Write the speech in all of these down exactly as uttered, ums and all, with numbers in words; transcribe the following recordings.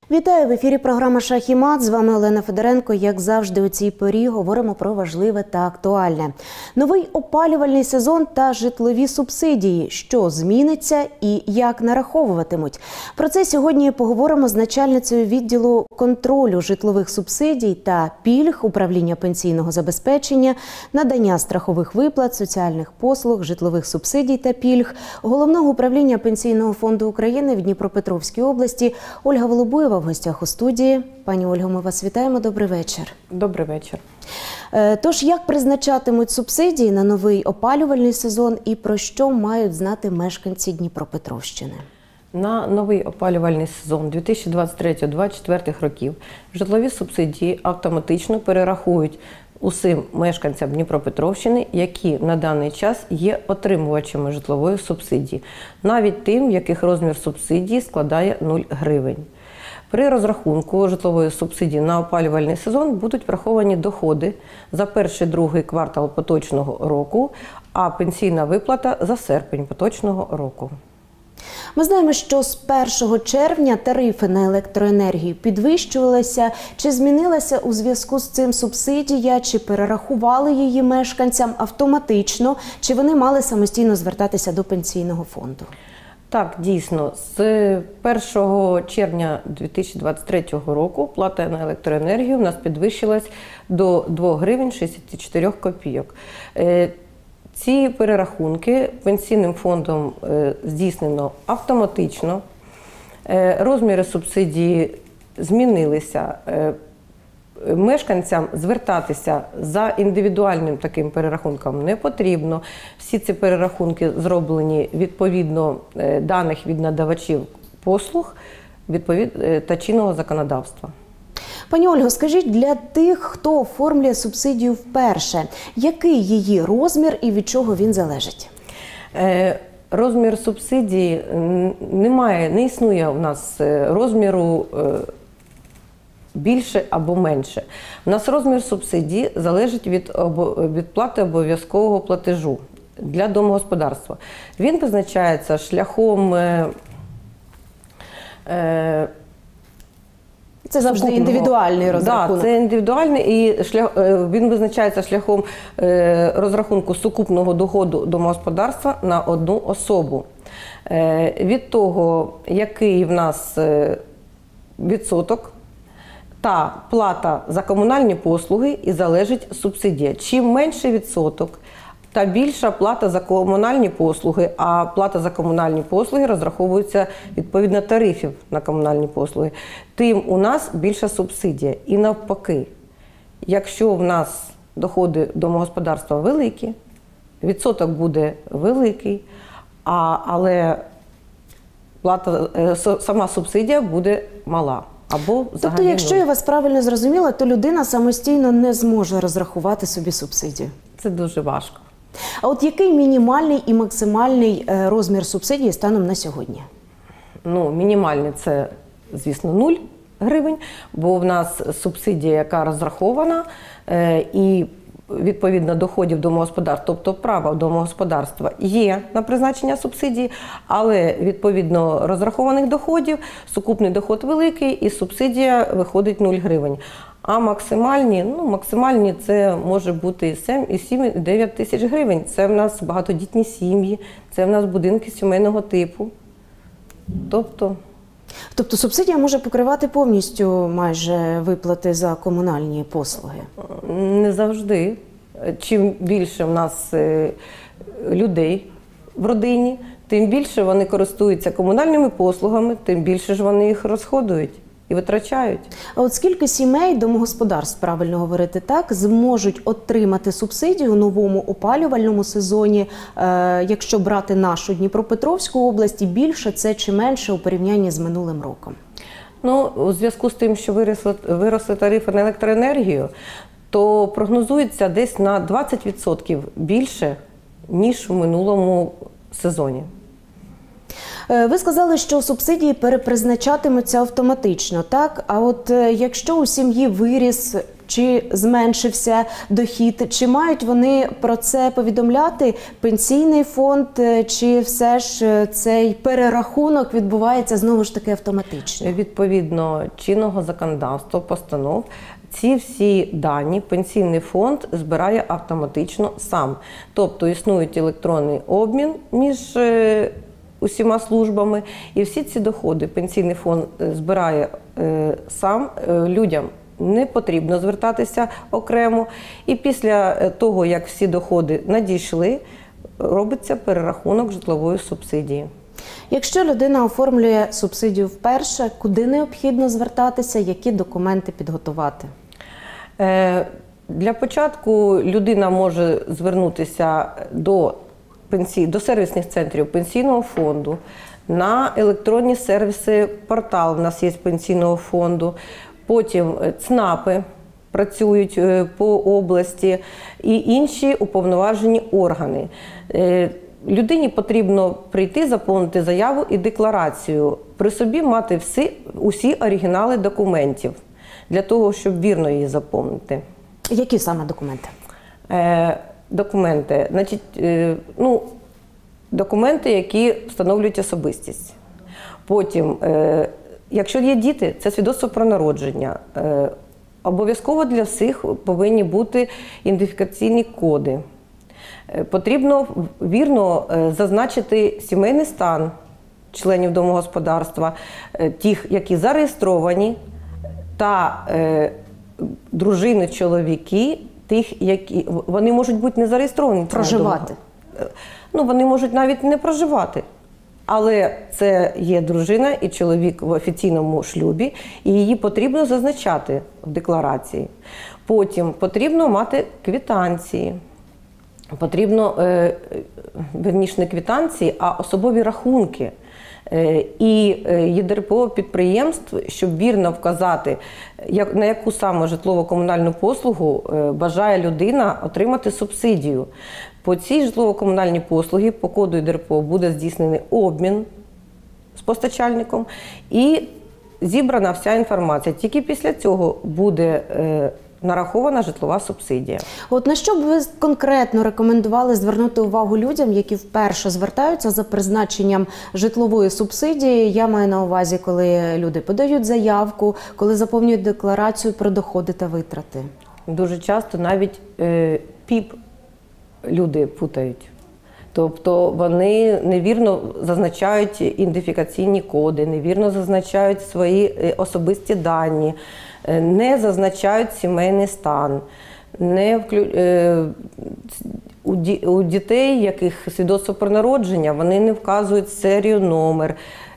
Вітаю! В ефірі програма «Шах і мат». З вами Олена Федоренко. Як завжди у цій порі говоримо про важливе та актуальне. Новий опалювальний сезон та житлові субсидії. Що зміниться і як нараховуватимуть? Про це сьогодні поговоримо з начальницею відділу контролю житлових субсидій та пільг Управління пенсійного забезпечення, надання страхових виплат, соціальних послуг, житлових субсидій та пільг Головного управління Пенсійного фонду України в Дніпропетровській області Ольга Волобуєва в гостях у студії. Пані Ольго, ми вас вітаємо. Добрий вечір. Добрий вечір. Тож, як призначатимуть субсидії на новий опалювальний сезон і про що мають знати мешканці Дніпропетровщини? На новий опалювальний сезон дві тисячі двадцять третього - двадцять четвертого років житлові субсидії автоматично перерахують усім мешканцям Дніпропетровщини, які на даний час є отримувачами житлової субсидії, навіть тим, в яких розмір субсидії складає нуль гривень. При розрахунку житлової субсидії на опалювальний сезон будуть враховані доходи за перший-другий квартал поточного року, а пенсійна виплата за серпень поточного року. Ми знаємо, що з першого червня тарифи на електроенергію підвищувалися. Чи змінилася у зв'язку з цим субсидія, чи перерахували її мешканцям автоматично, чи вони мали самостійно звертатися до пенсійного фонду? Так, дійсно, з першого червня дві тисячі двадцять третього року плата на електроенергію у нас підвищилась до двох гривень шістдесят чотири копійок. Ці перерахунки пенсійним фондом здійснено автоматично. Розміри субсидії змінилися. Мешканцям звертатися за індивідуальним таким перерахунком не потрібно. Всі ці перерахунки зроблені відповідно даних від надавачів послуг відповідно та чинного законодавства. Пані Ольго, скажіть, для тих, хто оформлює субсидію вперше, який її розмір і від чого він залежить? Розмір субсидії немає, не існує у нас розміру більше або менше. У нас розмір субсидії залежить від, від плати обов'язкового платежу для домогосподарства. Він визначається шляхом е, е, Це завжди сукупного. Індивідуальний розрахунок. Так, це індивідуальний, і шлях, він визначається шляхом розрахунку сукупного доходу домогосподарства на одну особу. Від того, який в нас відсоток та плата за комунальні послуги, і залежить субсидія. Чим менший відсоток та більша плата за комунальні послуги, а плата за комунальні послуги розраховується відповідно тарифів на комунальні послуги, тим у нас більша субсидія. І навпаки, якщо в нас доходи домогосподарства великі, відсоток буде великий, а, але плата, сама субсидія буде мала. Або тобто, якщо я вас правильно зрозуміла, то людина самостійно не зможе розрахувати собі субсидію? Це дуже важко. А от який мінімальний і максимальний розмір субсидії станом на сьогодні? Ну, мінімальний – це, звісно, нуль гривень, бо в нас субсидія, яка розрахована, і відповідно доходів домогосподарства, тобто права домогосподарства є на призначення субсидії, але відповідно розрахованих доходів, сукупний доход великий і субсидія виходить нуль гривень. А максимальні, ну максимальні це може бути і сім, і дев'ять тисяч гривень. Це в нас багатодітні сім'ї, це в нас будинки сімейного типу. Тобто... Тобто субсидія може покривати повністю майже виплати за комунальні послуги? Не завжди. Чим більше в нас людей в родині, тим більше вони користуються комунальними послугами, тим більше ж вони їх розходують і витрачають. А от скільки сімей, домогосподарств, правильно говорити так, зможуть отримати субсидію у новому опалювальному сезоні, е, якщо брати нашу Дніпропетровську область, і більше це чи менше у порівнянні з минулим роком? Ну, у зв'язку з тим, що виросли, виросли тарифи на електроенергію, то прогнозується десь на двадцять відсотків більше, ніж у минулому сезоні. Ви сказали, що субсидії перепризначатимуться автоматично, так? А от якщо у сім'ї виріс чи зменшився дохід, чи мають вони про це повідомляти пенсійний фонд, чи все ж цей перерахунок відбувається знову ж таки автоматично? Відповідно чинного законодавства, постанов, ці всі дані пенсійний фонд збирає автоматично сам. Тобто існує електронний обмін між е, усіма службами, і всі ці доходи пенсійний фонд збирає е, сам. Е, людям не потрібно звертатися окремо. І після того, як всі доходи надійшли, робиться перерахунок житлової субсидії. Якщо людина оформлює субсидію вперше, куди необхідно звертатися, які документи підготувати? Для початку людина може звернутися до, пенсій, до сервісних центрів пенсійного фонду, на електронні сервіси, портал у нас є пенсійного фонду, потім ЦНАПи працюють по області і інші уповноважені органи. Людині потрібно прийти, заповнити заяву і декларацію, при собі мати всі, усі оригінали документів, для того, щоб вірно її заповнити. Які саме документи? Е, документи, значить, е, ну, документи, які встановлюють особистість. Потім, е, якщо є діти, це свідоцтво про народження. Е, обов'язково для всіх повинні бути ідентифікаційні коди. Потрібно вірно зазначити сімейний стан членів домогосподарства, тих, які зареєстровані, та е, дружини, чоловіки, тих, які вони можуть бути не зареєстровані. Проживати. Ну, вони можуть навіть не проживати. Але це є дружина і чоловік в офіційному шлюбі, і її потрібно зазначати в декларації. Потім потрібно мати квитанції. Потрібно, е, верніше, не квитанції, а особові рахунки. Е, і ЄДРПО підприємств, щоб вірно вказати, як, на яку саме житлово-комунальну послугу е, бажає людина отримати субсидію. По цій житлово-комунальній послугі по коду ЄДРПО буде здійснений обмін з постачальником і зібрана вся інформація. Тільки після цього буде е, нарахована житлова субсидія. От на що б ви конкретно рекомендували звернути увагу людям, які вперше звертаються за призначенням житлової субсидії? Я маю на увазі, коли люди подають заявку, коли заповнюють декларацію про доходи та витрати. Дуже часто навіть е, ПІП люди путають. Тобто вони невірно зазначають ідентифікаційні коди, невірно зазначають свої особисті дані, не зазначають сімейний стан. Не вклю... у, ді... у дітей, яких свідоцтво про народження, вони не вказують серію, номер.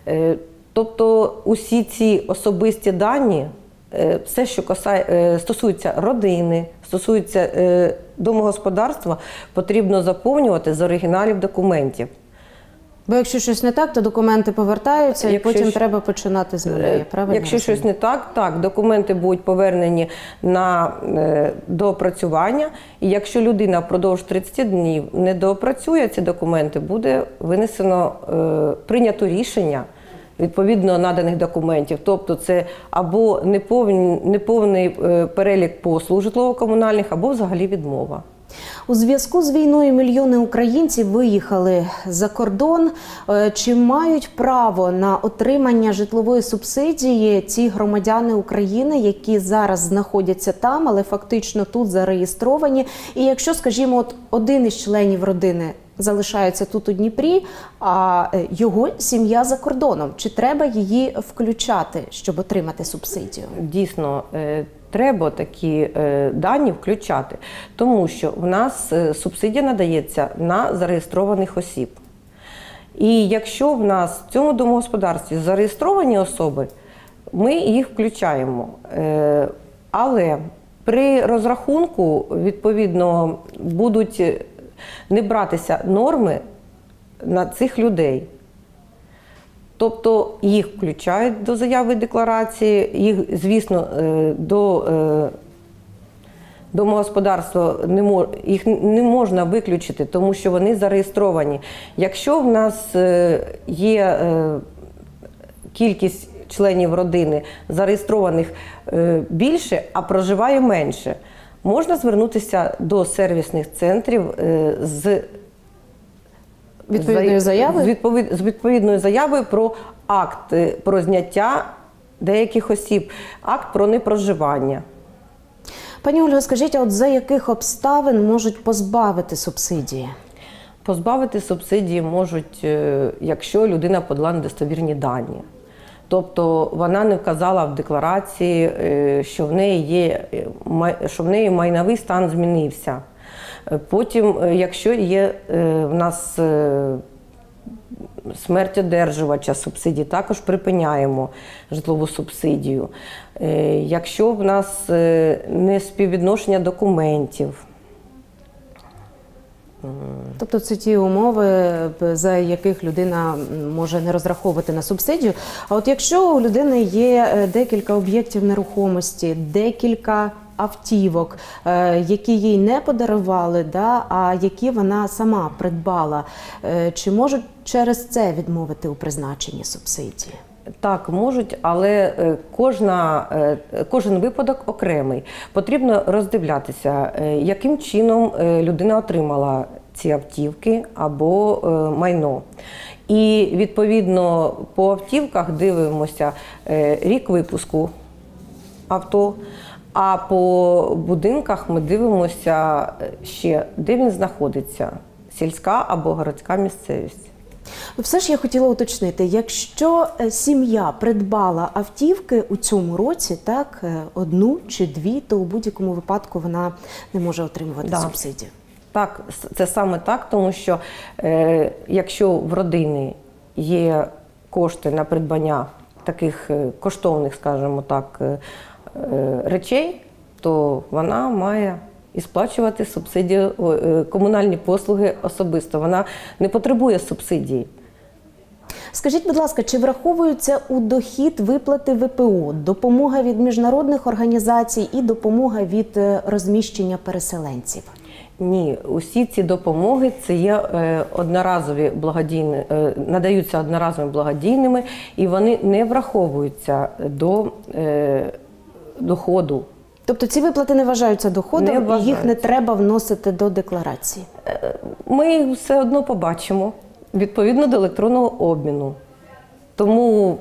Тобто усі ці особисті дані, все, що касає... стосується родини, стосується домогосподарства, потрібно заповнювати з оригіналів документів. Бо якщо щось не так, то документи повертаються, якщо і потім щ... треба починати з нуля. Правильно? Якщо щось не так, так, документи будуть повернені на е, доопрацювання. І якщо людина впродовж тридцяти днів не доопрацює ці документи, буде винесено, е, прийнято рішення відповідно наданих документів. Тобто це або неповний, неповний е, перелік послуг житлово-комунальних, або взагалі відмова. У зв'язку з війною мільйони українців виїхали за кордон. Чи мають право на отримання житлової субсидії ці громадяни України, які зараз знаходяться там, але фактично тут зареєстровані? І якщо, скажімо, от один із членів родини залишається тут у Дніпрі, а його сім'я за кордоном, чи треба її включати, щоб отримати субсидію? Дійсно, треба такі дані включати, тому що в нас субсидія надається на зареєстрованих осіб. І якщо в нас в цьому домогосподарстві зареєстровані особи, ми їх включаємо. Але при розрахунку, відповідно, будуть не братися норми на цих людей. Тобто їх включають до заяви декларації, їх, звісно, до домогосподарства не мож, їх не можна виключити, тому що вони зареєстровані. Якщо в нас є кількість членів родини зареєстрованих е, більше, а проживає менше, можна звернутися до сервісних центрів е, з Відповідною заявою? З, відповід, з відповідною заявою про акт е, про зняття деяких осіб, акт про непроживання. Пані Ольго, скажіть, а от за яких обставин можуть позбавити субсидії? Позбавити субсидії можуть, якщо людина подала недостовірні дані. Тобто вона не вказала в декларації, що в неї є, що в неї майновий стан змінився. Потім, якщо є в нас смерть одержувача субсидії, також припиняємо житлову субсидію. Якщо в нас не співвідношення документів. Тобто це ті умови, за яких людина може не розраховувати на субсидію. А от якщо у людини є декілька об'єктів нерухомості, декілька автівок, які їй не подарували, да, а які вона сама придбала, чи можуть через це відмовити у призначенні субсидії? Так, можуть, але кожна, кожен випадок окремий. Потрібно роздивлятися, яким чином людина отримала ці автівки або майно. І відповідно по автівках дивимося рік випуску авто, а по будинках ми дивимося ще, де він знаходиться, сільська або городська місцевість. Все ж я хотіла уточнити, якщо сім'я придбала автівки у цьому році, так, одну чи дві, то у будь-якому випадку вона не може отримувати да. субсидію. Так, це саме так, тому що е, якщо в родини є кошти на придбання таких коштовних, скажімо так, е, речей, то вона має і сплачувати субсидію, комунальні послуги особисто. Вона не потребує субсидії. Скажіть, будь ласка, чи враховуються у дохід виплати В П О, допомога від міжнародних організацій і допомога від розміщення переселенців? Ні, усі ці допомоги це є одноразові благодійні, надаються одноразовими благодійними, і вони не враховуються до доходу. Тобто ці виплати не вважаються доходом, не вважаються. І їх не треба вносити до декларації? Ми їх все одно побачимо, відповідно до електронного обміну. Тому,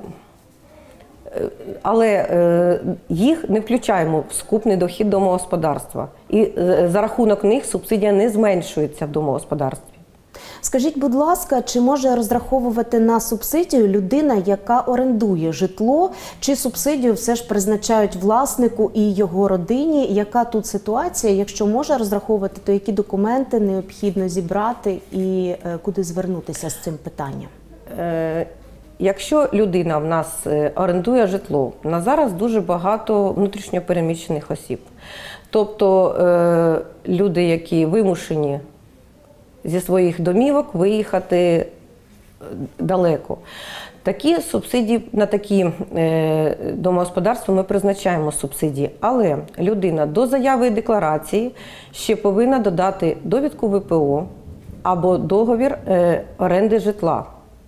але їх не включаємо в сукупний дохід домогосподарства. І за рахунок них субсидія не зменшується в домогосподарстві. Скажіть, будь ласка, чи може розраховувати на субсидію людина, яка орендує житло, чи субсидію все ж призначають власнику і його родині? Яка тут ситуація? Якщо може розраховувати, то які документи необхідно зібрати і куди звернутися з цим питанням? Е, якщо людина в нас орендує житло, на зараз дуже багато внутрішньо переміщених осіб. Тобто е, люди, які вимушені зі своїх домівок виїхати далеко. Такі субсидії, на такі е, домогосподарства ми призначаємо субсидії, але людина до заяви і декларації ще повинна додати довідку В П О або договір е, оренди житла.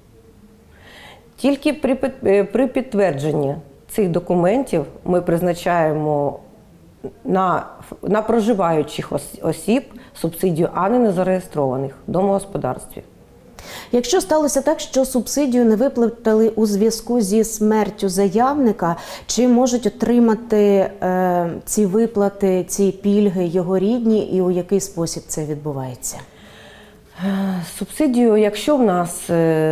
Тільки при, при підтвердженні цих документів ми призначаємо на, на проживаючих осіб субсидію, а не на зареєстрованих в домогосподарстві. Якщо сталося так, що субсидію не виплатили у зв'язку зі смертю заявника, чи можуть отримати е, ці виплати, ці пільги його рідні, і у який спосіб це відбувається? Субсидію, якщо в нас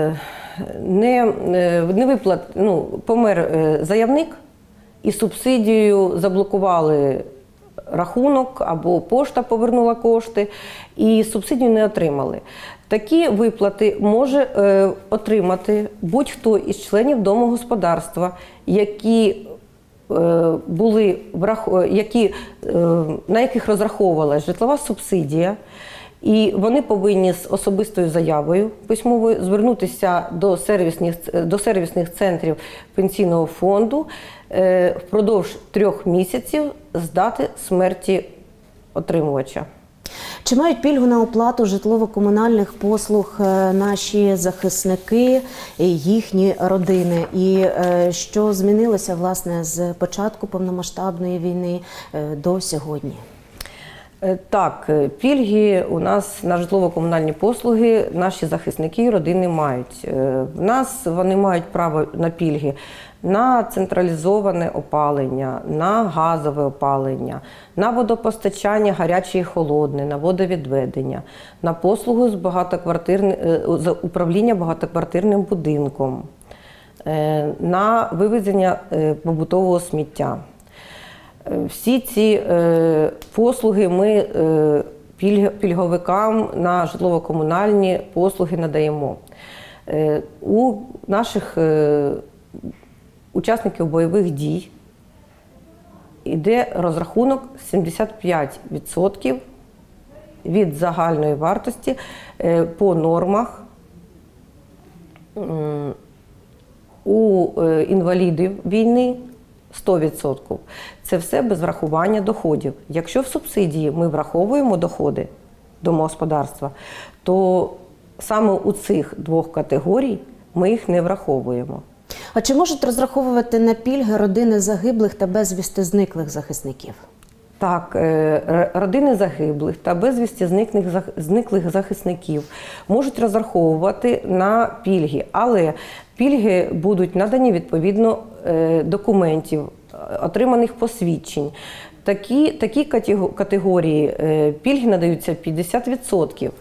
не, не виплат, ну, помер заявник, і субсидію заблокували рахунок, або пошта повернула кошти, і субсидію не отримали. Такі виплати може е, отримати будь-хто із членів домогосподарства, які, е, були, які, е, на яких розраховувалася житлова субсидія, і вони повинні з особистою заявою письмовою звернутися до сервісних, до сервісних центрів пенсійного фонду е, впродовж трьох місяців з дати смерті отримувача. Чи мають пільгу на оплату житлово-комунальних послуг наші захисники і їхні родини? І що змінилося, власне, з початку повномасштабної війни до сьогодні? Так, пільги у нас на житлово-комунальні послуги наші захисники і родини мають. В нас вони мають право на пільги на централізоване опалення, на газове опалення, на водопостачання гаряче і холодне, на водовідведення, на послугу з багатоквартирним, з управління багатоквартирним будинком, на вивезення побутового сміття. Всі ці е, послуги ми е, пільг, пільговикам на житлово-комунальні послуги надаємо. Е, у наших е, учасників бойових дій йде розрахунок сімдесят п'ять відсотків від загальної вартості е, по нормах. Е, у е, інвалідів війни сто відсотків. Це все без врахування доходів. Якщо в субсидії ми враховуємо доходи домогосподарства, то саме у цих двох категорій ми їх не враховуємо. А чи можуть розраховувати на пільги родини загиблих та безвісти зниклих захисників? Так, родини загиблих та безвісті зниклих захисників можуть розраховувати на пільги, але пільги будуть надані відповідно документів, отриманих посвідчень. Такі, такі категорії пільги надаються п'ятдесят відсотків.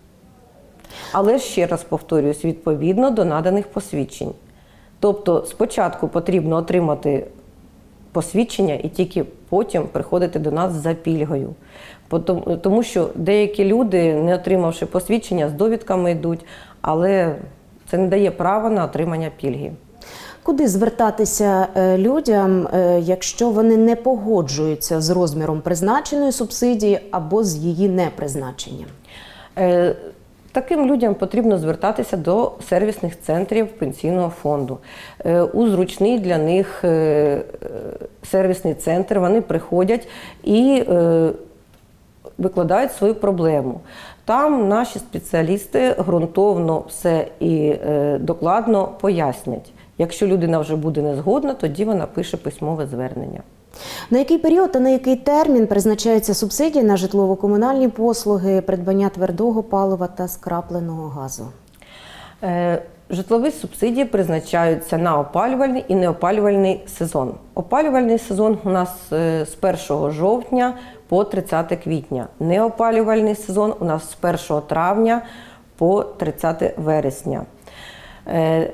Але ще раз повторююсь, відповідно до наданих посвідчень. Тобто спочатку потрібно отримати посвідчення і тільки потім приходити до нас за пільгою. Тому що деякі люди, не отримавши посвідчення, з довідками йдуть, але це не дає права на отримання пільги. Куди звертатися людям, якщо вони не погоджуються з розміром призначеної субсидії або з її непризначенням? Таким людям потрібно звертатися до сервісних центрів пенсійного фонду. У зручний для них сервісний центр вони приходять і викладають свою проблему. Там наші спеціалісти ґрунтовно все і докладно пояснять. Якщо людина вже буде не згодна, тоді вона пише письмове звернення. На який період та на який термін призначаються субсидії на житлово-комунальні послуги, придбання твердого палива та скрапленого газу? Е, житлові субсидії призначаються на опалювальний і неопалювальний сезон. Опалювальний сезон у нас е, з першого жовтня по тридцяте квітня. Неопалювальний сезон у нас з першого травня по тридцяте вересня. Е,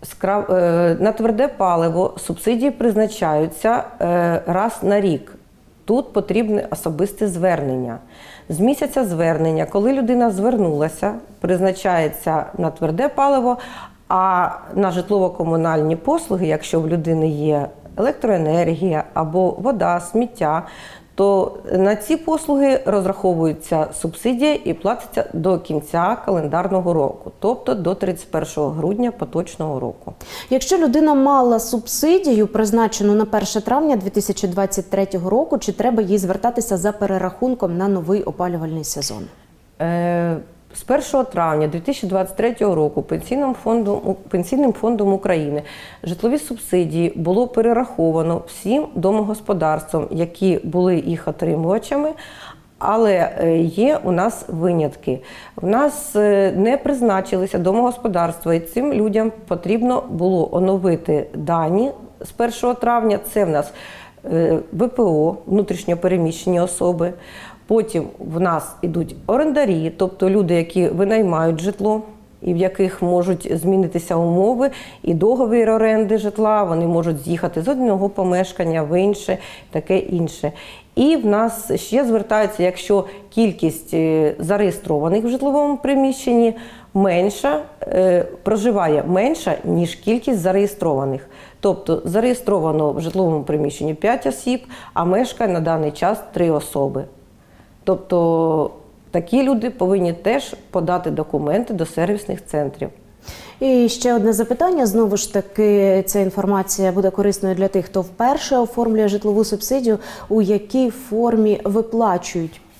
На тверде паливо субсидії призначаються раз на рік. Тут потрібне особисте звернення. З місяця звернення, коли людина звернулася, призначається на тверде паливо, а на житлово-комунальні послуги, якщо в людини є електроенергія або вода, сміття, то на ці послуги розраховується субсидія і платиться до кінця календарного року, тобто до тридцять першого грудня поточного року. Якщо людина мала субсидію, призначену на перше травня дві тисячі двадцять третього року, чи треба їй звертатися за перерахунком на новий опалювальний сезон? Е З першого травня дві тисячі двадцять третього року Пенсійним фондом, Пенсійним фондом України житлові субсидії було перераховано всім домогосподарствам, які були їх отримувачами, але є у нас винятки. У нас не призначилися домогосподарства, і цим людям потрібно було оновити дані з першого травня. Це в нас ве пе о, внутрішньо переміщені особи. Потім в нас йдуть орендарі, тобто люди, які винаймають житло, і в яких можуть змінитися умови і договір оренди житла, вони можуть з'їхати з одного помешкання в інше, таке інше. І в нас ще звертаються, якщо кількість зареєстрованих в житловому приміщенні менша, проживає менша, ніж кількість зареєстрованих. Тобто зареєстровано в житловому приміщенні п'ять осіб, а мешкає на даний час три особи. Тобто такі люди повинні теж подати документи до сервісних центрів. І ще одне запитання. Знову ж таки, ця інформація буде корисною для тих, хто вперше оформлює житлову субсидію. У якій формі виплачують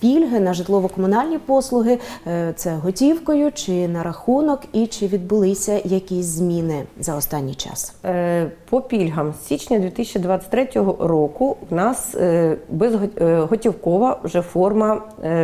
пільги на житлово-комунальні послуги. Це готівкою чи на рахунок, і чи відбулися якісь зміни за останній час? По пільгам з січня дві тисячі двадцять третього року в нас безготівкова вже форма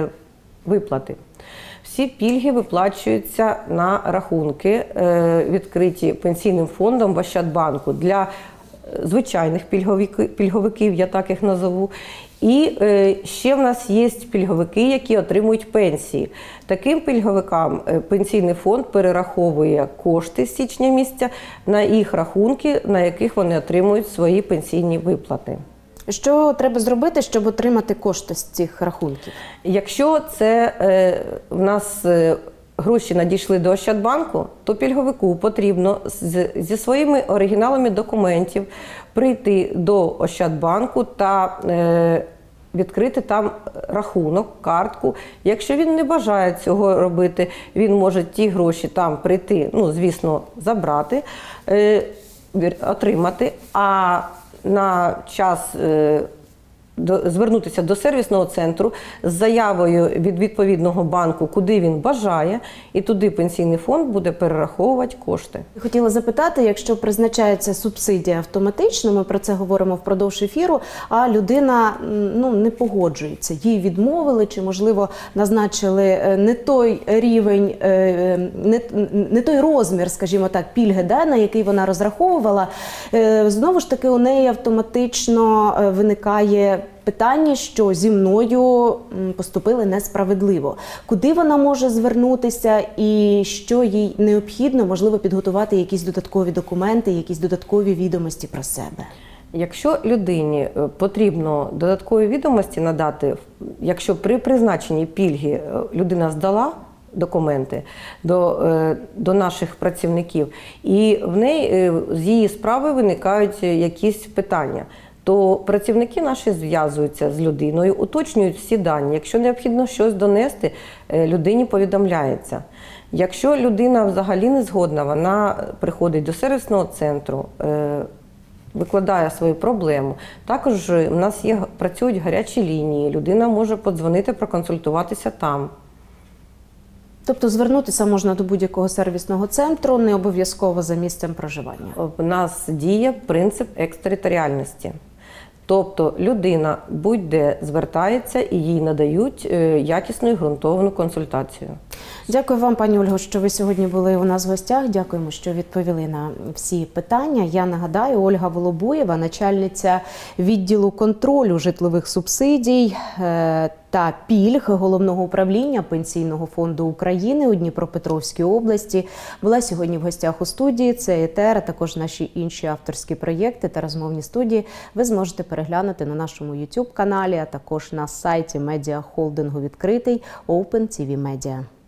виплати. Всі пільги виплачуються на рахунки, відкриті пенсійним фондом в Ощадбанку для звичайних пільговиків, я так їх назову. І ще в нас є пільговики, які отримують пенсії. Таким пільговикам пенсійний фонд перераховує кошти з січня місяця на їх рахунки, на яких вони отримують свої пенсійні виплати. Що треба зробити, щоб отримати кошти з цих рахунків? Якщо це е, в нас е, гроші надійшли до Ощадбанку, то пільговику потрібно з, зі своїми оригіналами документів прийти до Ощадбанку та е, відкрити там рахунок, картку. Якщо він не бажає цього робити, він може ті гроші там прийти, ну, звісно, забрати, е, отримати, а на час е, до, звернутися до сервісного центру з заявою від відповідного банку, куди він бажає, і туди пенсійний фонд буде перераховувати кошти. Хотіла запитати, якщо призначається субсидія автоматично, ми про це говоримо впродовж ефіру, а людина ну, не погоджується, їй відмовили, чи, можливо, назначили не той рівень, не, не той розмір, скажімо так, пільги, да, на який вона розраховувала, знову ж таки у неї автоматично виникає питання, що зі мною поступили несправедливо. Куди вона може звернутися і що їй необхідно, можливо, підготувати якісь додаткові документи, якісь додаткові відомості про себе? Якщо людині потрібно додаткові відомості надати, якщо при призначенні пільги людина здала документи до, до наших працівників, і в неї з її справи виникають якісь питання, то працівники наші зв'язуються з людиною, уточнюють всі дані. Якщо необхідно щось донести, людині повідомляється. Якщо людина взагалі не згодна, вона приходить до сервісного центру, викладає свою проблему. Також у нас є, працюють гарячі лінії, людина може подзвонити, проконсультуватися там. Тобто звернутися можна до будь-якого сервісного центру, не обов'язково за місцем проживання? У нас діє принцип екстериторіальності. Тобто людина будь-де звертається і їй надають якісну і ґрунтовну консультацію. Дякую вам, пані Ольго, що ви сьогодні були у нас в гостях. Дякуємо, що відповіли на всі питання. Я нагадаю, Ольга Волобуєва, начальниця відділу контролю житлових субсидій та пільг Головного управління Пенсійного фонду України у Дніпропетровській області, була сьогодні в гостях у студії. Це ЕТР, а також наші інші авторські проєкти та розмовні студії ви зможете переглянути на нашому ютуб каналі, а також на сайті медіахолдингу відкритий Open ті ві Media.